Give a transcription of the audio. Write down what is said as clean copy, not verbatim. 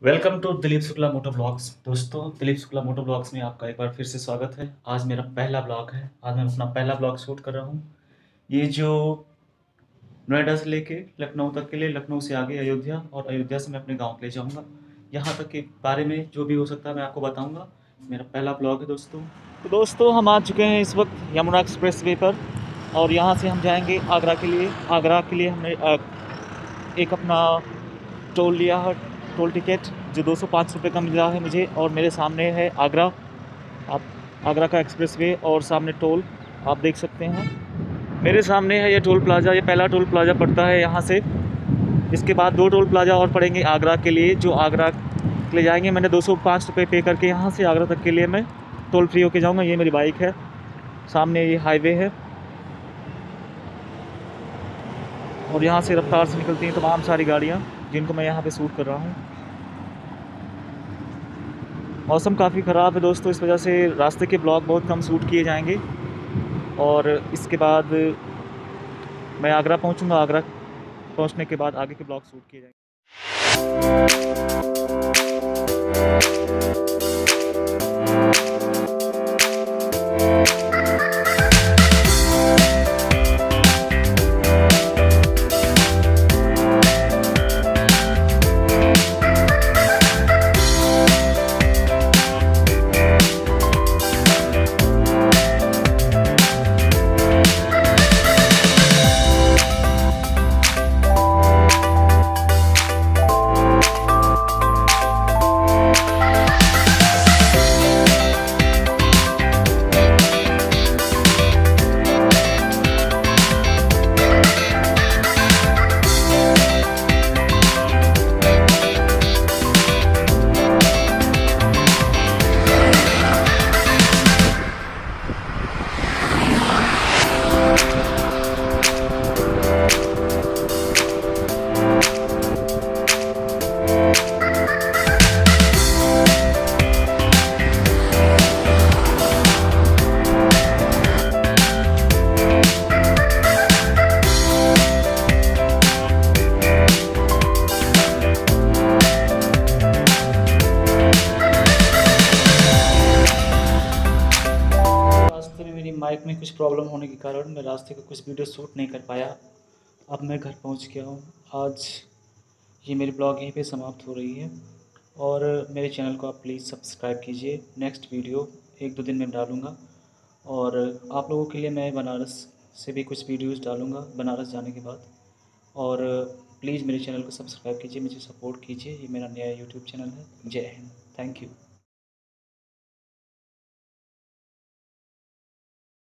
Welcome to Dilip Shukla moto blogs. दोस्तों, Dilip Shukla moto blogs में आपका एक बार फिर से स्वागत है। आज मेरा पहला ब्लॉग है। आज मैं अपना पहला ब्लॉग शूट कर रहा हूँ। ये जो नोएडा से लेके लखनऊ तक के लिए, लखनऊ से आगे अयोध्या और अयोध्या से मैं अपने गांव ले जाऊंगा। यहाँ तक के बारे में जो भी हो सकता है मैं आपको बताऊंगा। मेरा पहला ब्लॉग है दोस्तों। तो दोस्तों, हम आ चुके हैं इस वक्त यमुना एक्सप्रेस वे पर और यहाँ से हम जाएंगे आगरा के लिए। आगरा के लिए हमने एक अपना टोल लिया है, टोल टिकट जो 205 रुपये का मिल रहा है मुझे। और मेरे सामने है आगरा, आप आगरा का एक्सप्रेस वे और सामने टोल आप देख सकते हैं। मेरे सामने है ये टोल प्लाज़ा। ये पहला टोल प्लाज़ा पड़ता है यहाँ से। इसके बाद 2 टोल प्लाज़ा और पड़ेंगे आगरा के लिए, जो आगरा के लिए जाएंगे। मैंने 205 रुपये पे करके यहाँ से आगरा तक के लिए मैं टोल फ्री होके जाऊँगा। ये मेरी बाइक है, सामने ये हाईवे है और यहाँ से रफ्तार से निकलती हैं तमाम सारी गाड़ियाँ जिनको मैं यहाँ पे शूट कर रहा हूँ। मौसम काफ़ी ख़राब है दोस्तों, इस वजह से रास्ते के ब्लॉग बहुत कम शूट किए जाएंगे। और इसके बाद मैं आगरा पहुँचूँगा। आगरा पहुँचने के बाद आगे के ब्लॉग शूट किए जाएंगे। मेरी माइक में कुछ प्रॉब्लम होने के कारण मैं रास्ते का कुछ वीडियो शूट नहीं कर पाया। अब मैं घर पहुंच गया हूं। आज ये मेरी ब्लॉग यहीं पे समाप्त हो रही है और मेरे चैनल को आप प्लीज़ सब्सक्राइब कीजिए। नेक्स्ट वीडियो 1-2 दिन में डालूँगा और आप लोगों के लिए मैं बनारस से भी कुछ वीडियोज़ डालूँगा बनारस जाने के बाद। और प्लीज़ मेरे चैनल को सब्सक्राइब कीजिए, मुझे सपोर्ट कीजिए। ये मेरा नया यूट्यूब चैनल है। जय हिंद, थैंक यू।